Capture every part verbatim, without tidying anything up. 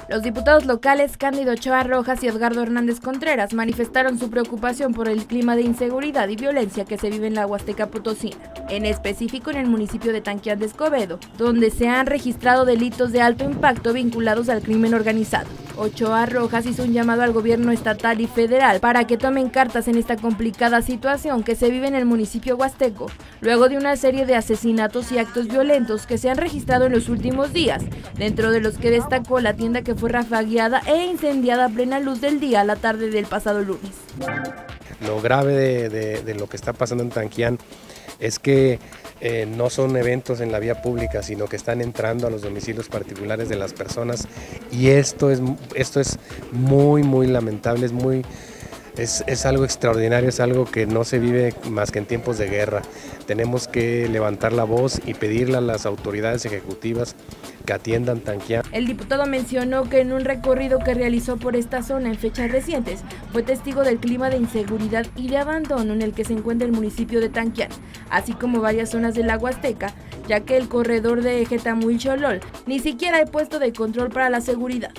Los diputados locales Cándido Ochoa Rojas y Edgardo Hernández Contreras manifestaron su preocupación por el clima de inseguridad y violencia que se vive en la Huasteca Potosina, en específico en el municipio de Tanquián de Escobedo, donde se han registrado delitos de alto impacto vinculados al crimen organizado. Ochoa Rojas hizo un llamado al gobierno estatal y federal para que tomen cartas en esta complicada situación que se vive en el municipio huasteco, luego de una serie de asesinatos y actos violentos que se han registrado en los últimos días, dentro de los que destacó la tienda que fue rafagueada e incendiada a plena luz del día a la tarde del pasado lunes. Lo grave de, de, de lo que está pasando en Tanquián es que eh, no son eventos en la vía pública, sino que están entrando a los domicilios particulares de las personas, y esto es, esto es muy, muy lamentable, es, muy, es, es algo extraordinario, es algo que no se vive más que en tiempos de guerra. Tenemos que levantar la voz y pedirle a las autoridades ejecutivas que atiendan Tanquián. El diputado mencionó que en un recorrido que realizó por esta zona en fechas recientes, fue testigo del clima de inseguridad y de abandono en el que se encuentra el municipio de Tanquián, así como varias zonas de la Huasteca, ya que el corredor de Jetamuil-Cholol ni siquiera hay puesto de control para la seguridad.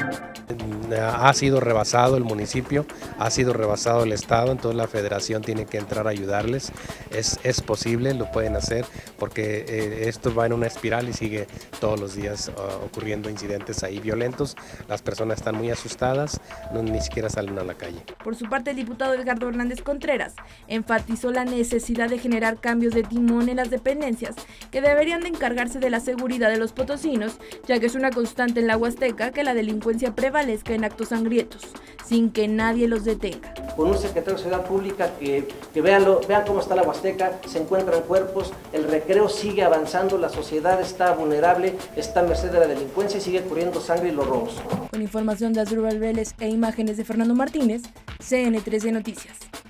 Ha sido rebasado el municipio, ha sido rebasado el estado, entonces la federación tiene que entrar a ayudarles. Es, es posible, lo pueden hacer, porque eh, esto va en una espiral y sigue todos los días uh, ocurriendo incidentes ahí violentos. Las personas están muy asustadas, no, ni siquiera salen a la calle. Por su parte, el diputado Edgardo Hernández Contreras enfatizó la necesidad de generar cambios de timón en las dependencias que deberían de encargarse de la seguridad de los potosinos, ya que es una constante en la Huasteca que la delincuencia prevalezca en actos sangrientos, sin que nadie los detenga. Con un secretario de Seguridad Pública que, que veanlo, vean cómo está la Huasteca, se encuentran cuerpos, el recreo sigue avanzando, la sociedad está vulnerable, está a merced de la delincuencia y sigue corriendo sangre y los robos. Con información de Asdrúbal Vélez e imágenes de Fernando Martínez, C N trece Noticias.